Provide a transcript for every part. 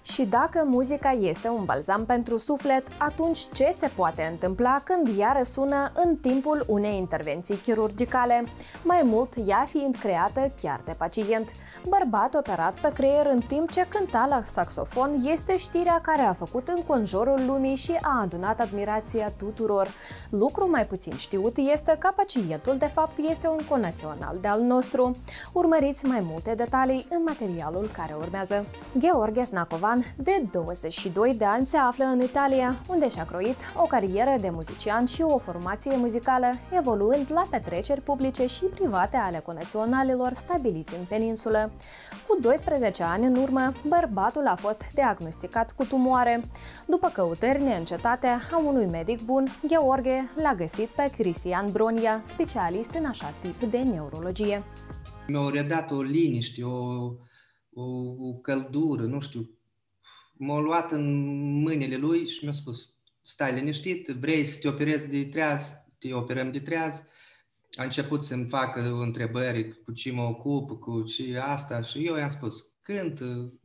Și dacă muzica este un balzam pentru suflet, atunci ce se poate întâmpla când ea răsună în timpul unei intervenții chirurgicale? Mai mult, ea fiind creată chiar de pacient. Bărbat operat pe creier în timp ce cânta la saxofon este știrea care a făcut înconjurul lumii și a adunat admirația tuturor. Lucru mai puțin știut este că pacientul de fapt este un conațional de-al nostru. Urmăriți mai multe detalii în materialul care urmează. Gheorghe Snacovan, de 22 de ani, se află în Italia, unde și-a croit o carieră de muzician și o formație muzicală, evoluând la petreceri publice și private ale conaționalilor stabiliți în peninsulă. Cu 12 ani în urmă, bărbatul a fost diagnosticat cu tumoare. După căutări neîncetate a unui medic bun, Gheorghe l-a găsit pe Cristian Bronia, specialist în așa tip de neurologie. Mi-a redat o liniște, o căldură, nu știu. M-a luat în mâinile lui și mi-a spus: stai liniștit, vrei să te operezi de treaz, te operăm de treaz. A început să-mi facă întrebări cu ce mă ocup, cu ce asta, și eu i-am spus: cânt,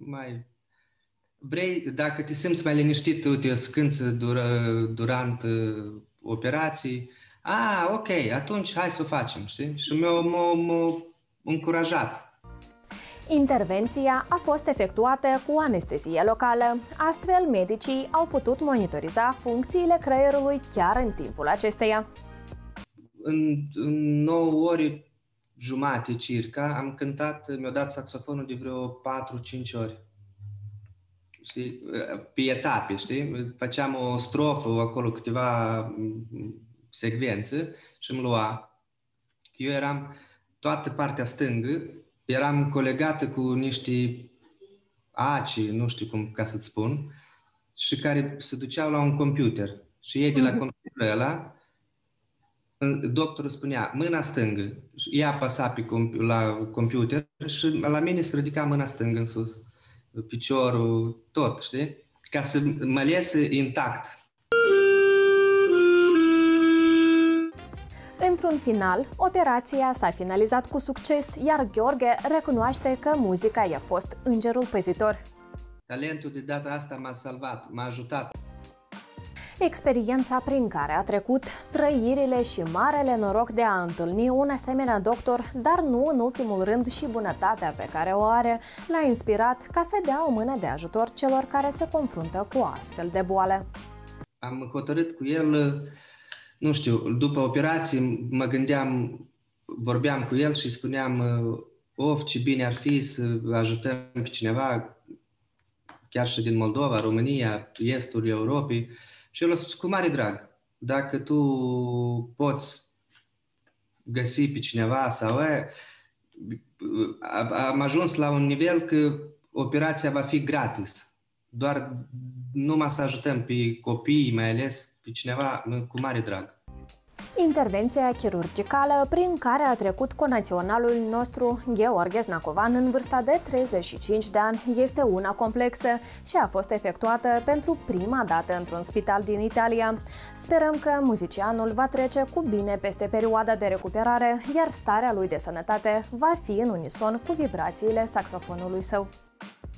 vrei, dacă te simți mai liniștit, tu te scânți durant operații. Ok, atunci hai să o facem, știi? Și m-a încurajat. Intervenția a fost efectuată cu anestezie locală. Astfel, medicii au putut monitoriza funcțiile creierului chiar în timpul acesteia. În 9 ore jumate, circa, am cântat, mi-a dat saxofonul de vreo 4-5 ori. Știi? Pe etape, știi? Făceam o strofă, acolo câteva secvențe și îmi lua. Eu eram toată partea stângă, eram colegată cu niște aci, nu știu cum ca să-ți spun, și care se duceau la un computer. Și ei de la computerul ăla, doctorul spunea mâna stângă, ea apăsa la computer și la mine se ridica mâna stângă în sus, piciorul, tot, știi? Ca să mă lese intact. Într-un final, operația s-a finalizat cu succes, iar Gheorghe recunoaște că muzica i-a fost îngerul păzitor. Talentul de data asta m-a salvat, m-a ajutat. Experiența prin care a trecut, trăirile și marele noroc de a întâlni un asemenea doctor, dar nu în ultimul rând și bunătatea pe care o are, l-a inspirat ca să dea o mână de ajutor celor care se confruntă cu astfel de boală. Am hotărât cu el, nu știu, după operație mă gândeam, vorbeam cu el și spuneam: of, ce bine ar fi să ajutăm pe cineva, chiar și din Moldova, România, estul Europei. Și el a spus: cu mare drag, dacă tu poți găsi pe cineva sau... Am ajuns la un nivel că operația va fi gratis. Doar numai să ajutăm pe copii, mai ales pe cineva, cu mare drag. Intervenția chirurgicală prin care a trecut conaționalul nostru Gheorghe Snacovan în vârsta de 35 de ani este una complexă și a fost efectuată pentru prima dată într-un spital din Italia. Sperăm că muzicianul va trece cu bine peste perioada de recuperare, iar starea lui de sănătate va fi în unison cu vibrațiile saxofonului său.